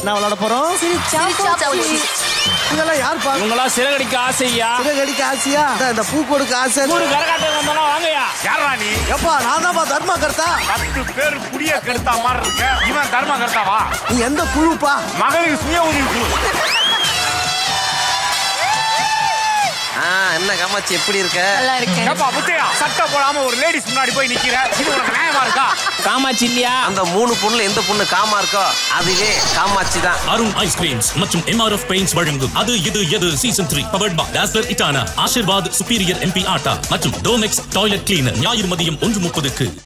நான் விளையாட போறோம். இதெல்லாம் யார் பா? உங்களா சிறகடிக்க ஆசையா? சிறகடிக்க ஆசையா? இந்த பூ கொடுக்க ஆசை. ஒரு கரகாட்டம் வந்தாலும் வாங்கயா. யாரா நீ? எப்பா நான் தான் தர்மா கர்த்தா. 10 பேர் புடிய கர்த்தா மாதிரி இருக்க. இவன் தர்மா கர்த்தாவா? நீ எந்த குழுப்பா? மகளிர் சுய உதவி குழு. என்ன காமாட்சி எப்படி இருக்க? நல்லா இருக்கேன். ஏப்பா முத்தையா சட்டை போடாம ஒரு லேடிஸ் முன்னாடி போய் நிக்கிற. இது உனக்கு நியாயமா இருக்கா? காமாட்சி இல்லையா? அந்த 3 பொண்ணுல எந்த பொண்ணு காமா இருக்கோ அதுவே காமாட்சி தான். அருண் ஐஸ்கிரீம்ஸ் மற்றும் MRF பெயிண்ட்ஸ் வழங்கும் அது இது எது சீசன் 3 பவர்ட் பை டாஸ்லர் இட்டானா, ஆஷிர்வாத் சுப்பீரியர் MP ஆட்டா மற்றும் டோமெக்ஸ் டாய்லெட் கிளீனர் ஞாயிறு மதியம் 1:30க்கு.